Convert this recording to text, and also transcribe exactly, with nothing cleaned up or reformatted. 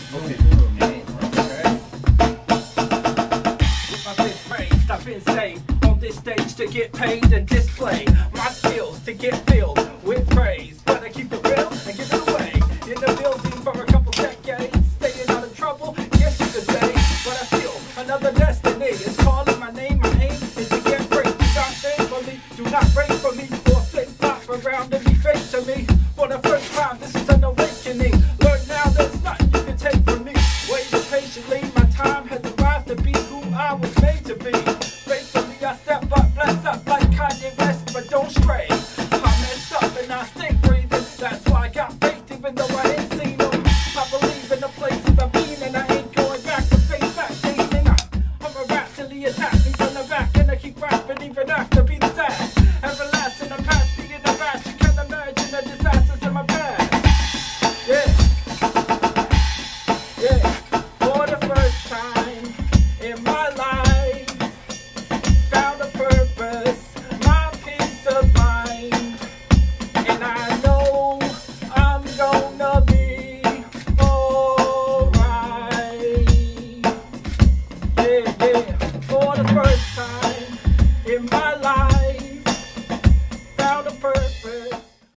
Okay. With my fifth raised, I've been saved on this stage to get paid and display my skills to get filled with praise. But I keep it real and give it away. In the building for a couple decades, staying out of trouble, yes you could say. But I feel another destiny is calling my name. My aim is to get great. Do not faithfully, do not pray for me, or flip flop around and be fake to me. For the first time, this is an awakening. Learn now, there's nothing you can take from me. Waiting patiently, my time has arrived to be who I was made to be. Faithfully, I step up, bless up like Kanye West, but don't stray. I messed up and I stay breathing. That's why I got faith, even though I ain't seen them. I believe in the places I've been, and I ain't going back to face back. Dating up, I'm a rap till he attacks me from the back, and I keep rapping even after being sad. Everlasting, the past being a bash. You can't imagine the disasters in my past. Yeah, yeah. For the first time in my life, found a purpose, my peace of mind, and I know I'm gonna be alright. Yeah, yeah. For the first time in my life,